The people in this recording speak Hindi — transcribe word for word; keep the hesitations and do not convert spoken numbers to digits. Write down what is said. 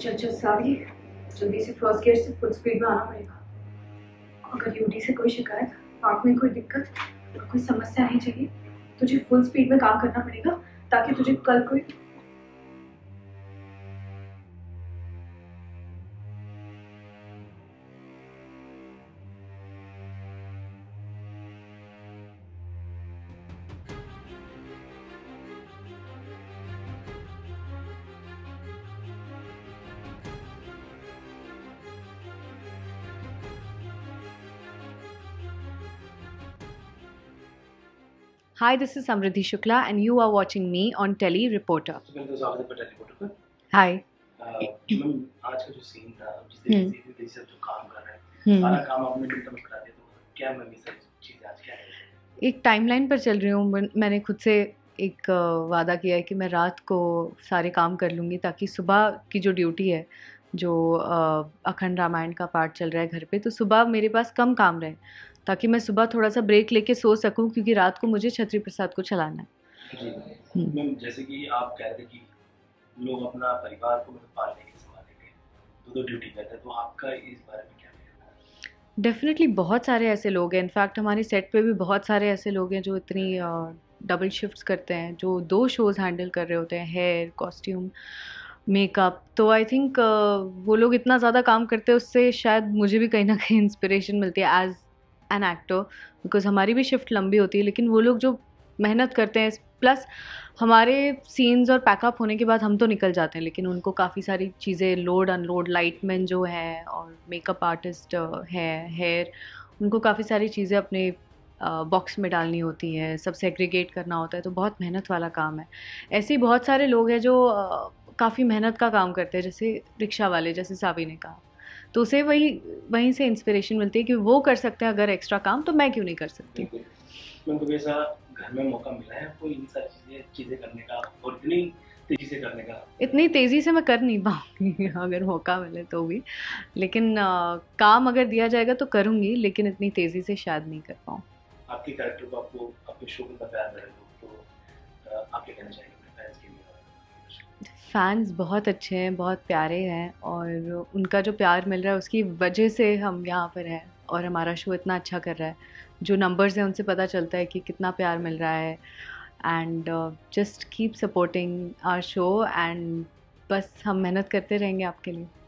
चल चल सारी जल्दी से फर्स्ट गियर से फुल स्पीड में आना पड़ेगा। अगर यूडी से कोई शिकायत, पार्क में कोई दिक्कत और कोई समस्या नहीं चाहिए, तुझे फुल स्पीड में काम करना पड़ेगा ताकि तुझे कल कोई Hi, this is Samriddhi Shukla and you are watching me on Tele Reporter. Hi. Ma'am आज का जो सीन था, जिस तरीके से सब जो काम कर रहे हैं, सारा काम आपने मिनट में करा दिया, तो क्या मैम ये सब चीज़ें आज क्या है? एक टाइमलाइन पर चल रही हूँ। मैंने खुद से एक वादा किया है कि मैं रात को सारे काम कर लूँगी ताकि सुबह की जो ड्यूटी है, जो अखंड रामायण का पाठ चल रहा है घर पे, तो सुबह मेरे पास कम काम रहे ताकि मैं सुबह थोड़ा सा ब्रेक लेके सो सकूं, क्योंकि रात को मुझे छत्री प्रसाद को चलाना है। जी मैम, जैसे कि आप कह रहे थे कि लोग अपना परिवार को पालने के संभालने के दो दो ड्यूटी करते हैं, तो आपका इस बारे में क्या कहना है? डेफिनेटली बहुत सारे ऐसे लोग हैं। इनफैक्ट हमारे सेट पे भी बहुत सारे ऐसे लोग हैं जो इतनी डबल शिफ्ट्स करते हैं, जो दो शोज़ हैंडल कर रहे होते हैं, हेयर, कॉस्ट्यूम, मेकअप। तो आई थिंक वो लोग इतना ज़्यादा काम करते हैं, उससे शायद मुझे भी कहीं ना कहीं इंस्पिरेशन मिलती है एज एन एक्टर, बिकॉज हमारी भी शिफ्ट लंबी होती है। लेकिन वो लोग जो मेहनत करते हैं, प्लस हमारे सीन्स और पैकअप होने के बाद हम तो निकल जाते हैं, लेकिन उनको काफ़ी सारी चीज़ें लोड अनलोड, लाइटमैन जो है और मेकअप आर्टिस्ट है, हेयर, उनको काफ़ी सारी चीज़ें अपने बॉक्स में डालनी होती है, सब सेग्रीगेट करना होता है, तो बहुत मेहनत वाला काम है। ऐसे ही बहुत सारे लोग हैं जो काफ़ी मेहनत का काम करते हैं, जैसे रिक्शा वाले, जैसे सावी ने कहा, तो उसे वही वहीं से इंस्पिरेशन मिलती है कि वो कर सकते हैं अगर एक्स्ट्रा काम, तो मैं क्यों नहीं कर सकती। मैम कभी ऐसा घर में मौका मिला है आपको इन सारी चीज़ें चीज़ें करने का, और इतनी तेज़ी से करने का? इतनी तेज़ी से मैं कर नहीं पाऊँगी अगर मौका मिले तो भी, लेकिन आ, काम अगर दिया जाएगा तो करूँगी, लेकिन इतनी तेज़ी से शायद नहीं कर पाऊँ। आपके कैरेक्टर को, आपको आपके शो को प्यार मिले तो आप क्या कहना चाहेंगे अपने फैंस के लिए? फ़ैन्स बहुत अच्छे हैं, बहुत प्यारे हैं, और उनका जो प्यार मिल रहा है उसकी वजह से हम यहाँ पर हैं और हमारा शो इतना अच्छा कर रहा है। जो नंबर्स हैं उनसे पता चलता है कि कितना प्यार मिल रहा है। And just keep supporting our show, and बस हम मेहनत करते रहेंगे आपके लिए।